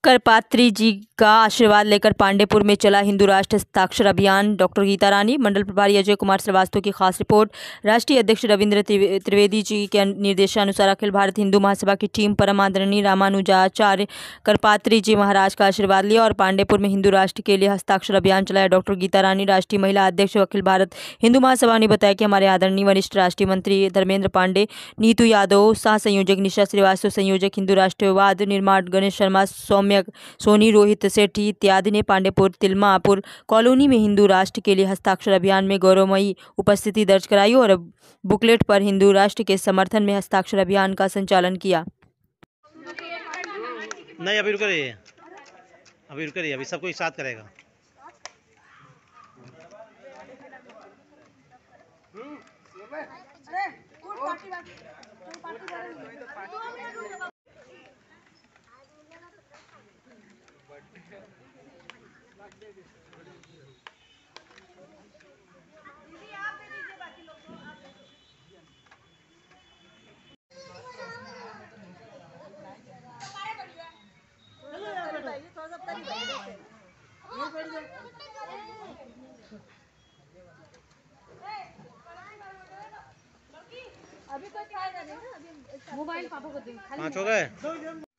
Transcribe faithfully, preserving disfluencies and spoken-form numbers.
करपात्री जी का आशीर्वाद लेकर पांडेपुर में चला हिंदू राष्ट्र हस्ताक्षर अभियान। डॉक्टर गीता रानी, मंडल प्रभारी अजय कुमार श्रीवास्तव की खास रिपोर्ट। राष्ट्रीय अध्यक्ष रविंद्र त्रिवेदी जी के निर्देशानुसार अखिल भारत हिंदू महासभा की टीम परम आदरणीय रामानुजाचार्य करपात्री जी महाराज का आशीर्वाद लिया और पांडेपुर में हिंदू राष्ट्र के लिए हस्ताक्षर अभियान चलाया। डॉक्टर गीता रानी, राष्ट्रीय महिला अध्यक्ष अखिल भारत हिंदू महासभा, ने बताया कि हमारे आदरणीय वरिष्ठ राष्ट्रीय मंत्री धर्मेंद्र पांडे, नीतू यादव सह संयोजक, निशा श्रीवास्तव संयोजक हिंदू राष्ट्रवाद निर्माण, गणेश शर्मा, सौम्य सोनी, रोहित सेठी इत्यादि ने पांडेपुर तिलमापुर कॉलोनी में हिंदू राष्ट्र के लिए हस्ताक्षर अभियान में गौरवमयी उपस्थिति दर्ज कराई और बुकलेट पर हिंदू राष्ट्र के समर्थन में हस्ताक्षर अभियान का संचालन किया। नहीं, अभी रुक रही है, अभी रुक रही है, अभी सबको एक साथ करेगा। अभी कोई खाएगा नहीं ना, अभी मोबाइल पापा को दे। पाँच हो गए।